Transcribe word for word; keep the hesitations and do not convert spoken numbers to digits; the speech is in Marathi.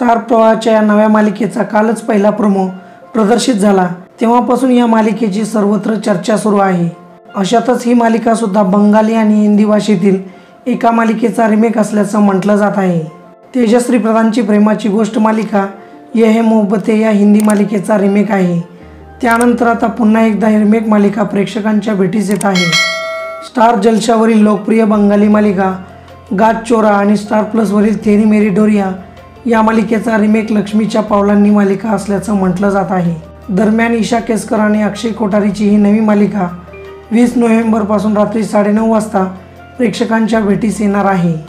स्टार प्रवाहाच्या या नव्या मालिकेचा कालच पहिला प्रोमो प्रदर्शित झाला। तेव्हापासून या मालिकेची सर्वत्र चर्चा सुरू आहे। अशातच ही मालिका सुद्धा बंगाली आणि हिंदी भाषेतील एका मालिकेचा रिमेक असल्याचं म्हटलं जात आहे। तेजश्री प्रधानची प्रेमाची गोष्ट मालिका ये है मोहब्बतें या हिंदी मालिकेचा रिमेक आहे। त्यानंतर आता पुन्हा एकदा रिमेक मालिका प्रेक्षकांच्या भेटीस येत आहे। स्टार जलशावरील लोकप्रिय बंगाली मालिका गाज चोरा आणि स्टार प्लसवरील तेरी मेरी डोरिया या मालिकेचा रिमेक लक्ष्मीच्या पावलांनी मालिका असल्याचं म्हटलं जात आहे। दरम्यान ईशा केसकर आणि अक्षय कोठारीची ही नवी मालिका वीस नोव्हेंबरपासून रात्री साडेनऊ वाजता प्रेक्षकांच्या भेटीस येणार आहे।